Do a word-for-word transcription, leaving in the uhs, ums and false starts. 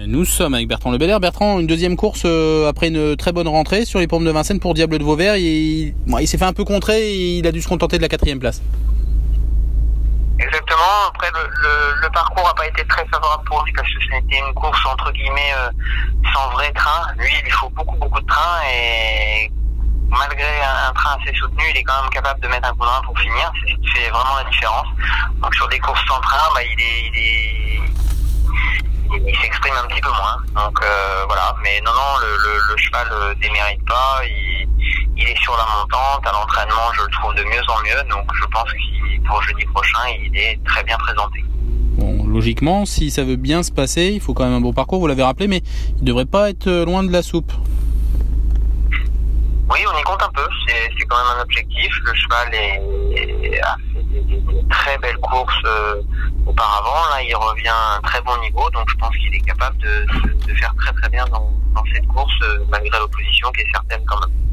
Nous sommes avec Bertrand Lebelair. Bertrand, une deuxième course euh, après une très bonne rentrée sur les Paumes de Vincennes pour Diable de Vauvert. Il, bon, il s'est fait un peu contrer et il a dû se contenter de la quatrième place. Exactement. Après, le, le, le parcours n'a pas été très favorable pour lui parce que c'était une course entre guillemets euh, sans vrai train. Lui, il lui faut beaucoup beaucoup de train et malgré un, un train assez soutenu, il est quand même capable de mettre un coup de rein pour finir. C'est ce qui fait vraiment la différence. Donc sur des courses sans train, bah, il est, il est il s'exprime un petit peu moins. Donc euh, voilà. Mais non, non, le, le, le cheval ne démérite pas. Il, il est sur la montante. À l'entraînement, je le trouve de mieux en mieux. Donc je pense qu'il pour jeudi prochain, il est très bien présenté. Bon, logiquement, si ça veut bien se passer, il faut quand même un bon parcours, vous l'avez rappelé, mais il ne devrait pas être loin de la soupe. Oui, on y compte un peu. C'est, c'est quand même un objectif. Le cheval est, a fait des, des, des très belles courses euh, auparavant. Là, il revient à un très bon niveau. Donc, je pense qu'il est capable de, de faire très très bien dans, dans cette course, euh, malgré l'opposition qui est certaine quand même.